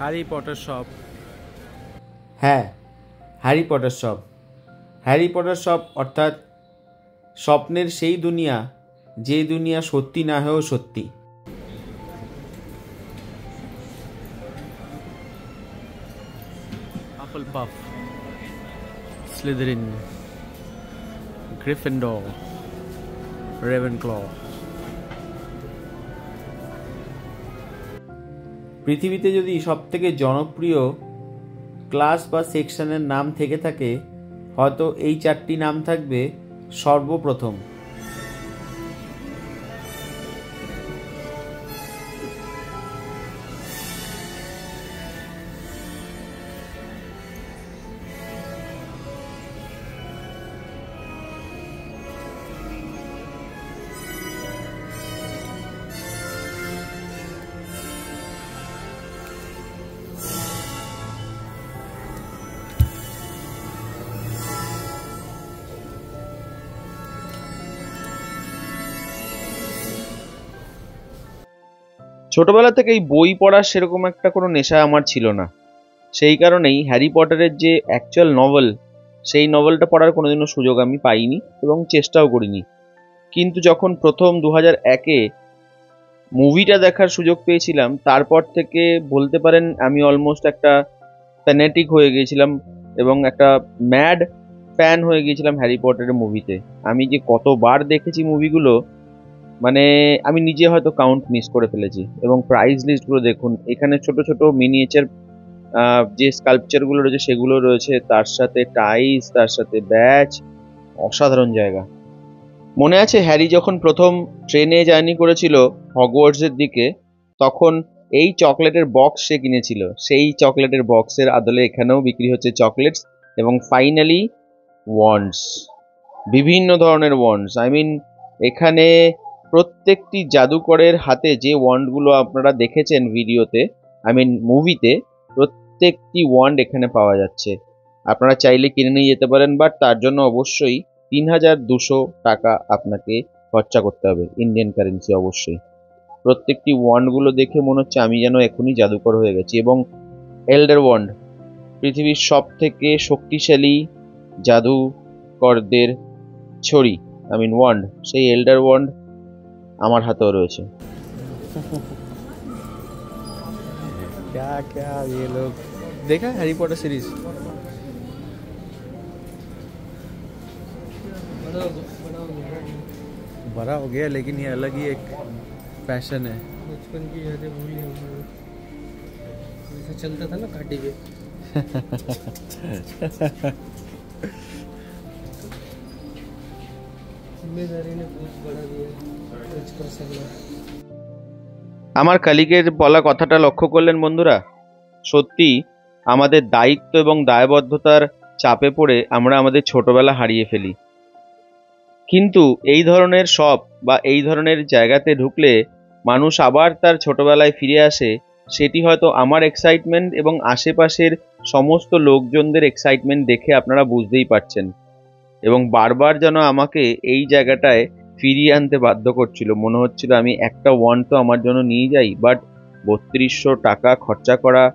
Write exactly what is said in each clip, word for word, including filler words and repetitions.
Harry Potter shop. হ্যাঁ, Harry Potter shop. Harry Potter shop অর্থাৎ স্বপ্নের সেই দুনিয়া, যে দুনিয়া সত্যি না হয়েও সত্যি। Hufflepuff, Slytherin, Gryffindor, Ravenclaw. পৃথিবীতে যদি সবথেকে জনপ্রিয় ক্লাস বা সেকশনের নাম থেকে থাকে, হয়তো এই চারটি নাম থাকবে সর্বপ্রথম। ছোটবেলা থেকেই বই পড়ার সেরকম একটা কোনো নেশা আমার ছিল না, সেই কারণেই হ্যারি পটারের যে অ্যাকচুয়াল নভেল, সেই নভেলটা পড়ার কোনোদিনও সুযোগ আমি পাইনি এবং চেষ্টাও করিনি। কিন্তু যখন প্রথম দু হাজার একে মুভিটা দেখার সুযোগ পেয়েছিলাম, তারপর থেকে বলতে পারেন আমি অলমোস্ট একটা ফ্যানেটিক হয়ে গিয়েছিলাম এবং একটা ম্যাড ফ্যান হয়ে গিয়েছিলাম হ্যারি পটারের মুভিতে। আমি যে কতবার দেখেছি মুভিগুলো, মানে আমি নিজে হয়তো কাউন্ট মিস করে ফেলেছি। এবং প্রাইস লিস্টগুলো দেখুন, এখানে ছোট ছোট মিনিয়েচার যে স্কাল্পচারগুলো রয়েছে সেগুলো রয়েছে, তার সাথে টাইস, তার সাথে ব্যাচ, অসাধারণ জায়গা। মনে আছে হ্যারি যখন প্রথম ট্রেনে জার্নি করেছিল হগওয়ার্টসের দিকে, তখন এই চকলেটের বক্স সে কিনেছিল। সেই চকলেটের বক্সের আদলে এখানেও বিক্রি হচ্ছে চকলেটস এবং ফাইনালি ওয়ান্ডস, বিভিন্ন ধরনের ওয়ান্ডস। আই মিন এখানে প্রত্যেকটি জাদুকরের হাতে যে ওয়ান্ডগুলো আপনারা দেখেছেন ভিডিওতে, আই মিন মুভিতে, প্রত্যেকটি ওয়ান্ড এখানে পাওয়া যাচ্ছে। আপনারা চাইলে কিনে নিয়ে যেতে পারেন, বাট তার জন্য অবশ্যই তিন হাজার দুশো টাকা আপনাকে খরচা করতে হবে, ইন্ডিয়ান কারেন্সি অবশ্যই। প্রত্যেকটি ওয়ান্ডগুলো দেখে মনে হচ্ছে আমি যেন এখনই জাদুকর হয়ে গেছি। এবং এল্ডার ওয়ান্ড, পৃথিবীর সব থেকে শক্তিশালী জাদুকরদের ছড়ি, আই মিন ওয়ান্ড, সেই এল্ডার ওয়ান্ড আমার হাতেও রয়েছে। क्या क्या ये लोग देखा हैरी पॉटर सीरीज? बड़ा हो गया, लेकिन ये अलग ही एक पैशन है। बचपन की यादें भूली हमारी, जैसे चलता था ना काटी पे। जिम्मेदारी ने बहुत बड़ा दिया बचपन से। আমার কালিকের বলা কথাটা লক্ষ্য করলেন বন্ধুরা? সত্যি আমাদের দায়িত্ব এবং দায়বদ্ধতার চাপে পড়ে আমরা আমাদের ছোটবেলা হারিয়ে ফেলি। কিন্তু এই ধরনের শপ বা এই ধরনের জায়গাতে ঢুকলে মানুষ আবার তার ছোটবেলায় ফিরে আসে। সেটি হয়তো আমার এক্সাইটমেন্ট এবং আশেপাশের সমস্ত লোকজনদের এক্সাইটমেন্ট দেখে আপনারা বুঝতেই পারছেন। এবং বারবার যেন আমাকে এই জায়গাটায় ফিরিয়ে আনতে বাধ্য করছিল। মনে হচ্ছিল আমি একটা ওয়ান তো আমার জন্য নিয়ে যাই, বাট বত্রিশশো টাকা খরচা করা।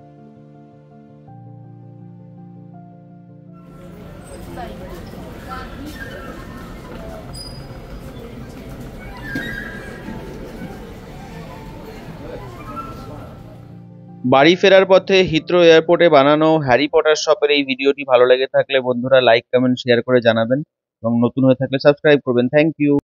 বাড়ি ফেরার পথে হিথ্রো এয়ারপোর্টে বানানো হ্যারি পটার শপের এই ভিডিওটি ভালো লেগে থাকলে বন্ধুরা লাইক, কমেন্ট, শেয়ার করে জানাবেন এবং নতুন হয়ে থাকলে সাবস্ক্রাইব করবেন। Thank you.